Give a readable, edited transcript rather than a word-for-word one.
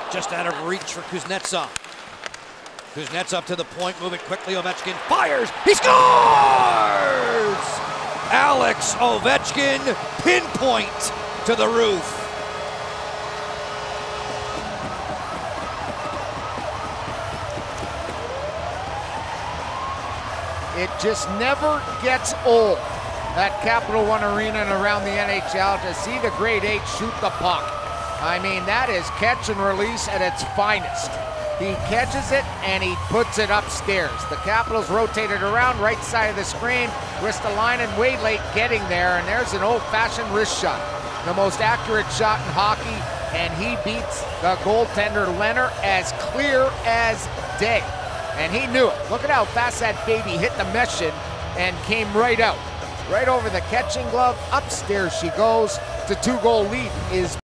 just out of reach for Kuznetsov. Kuznetsov to the point, moving quickly. Ovechkin fires. He scores! Alex Ovechkin, pinpoint to the roof. It just never gets old at Capital One Arena and around the NHL to see the grade 8 shoot the puck. I mean, that is catch and release at its finest. He catches it and he puts it upstairs. The Capitals rotated around, right side of the screen. Ristolainen way late getting there, and there's an old-fashioned wrist shot. The most accurate shot in hockey, and he beats the goaltender Leonard as clear as day. And he knew it. Look at how fast that baby hit the mesh and came right out. Right over the catching glove. Upstairs she goes. The 2-goal lead is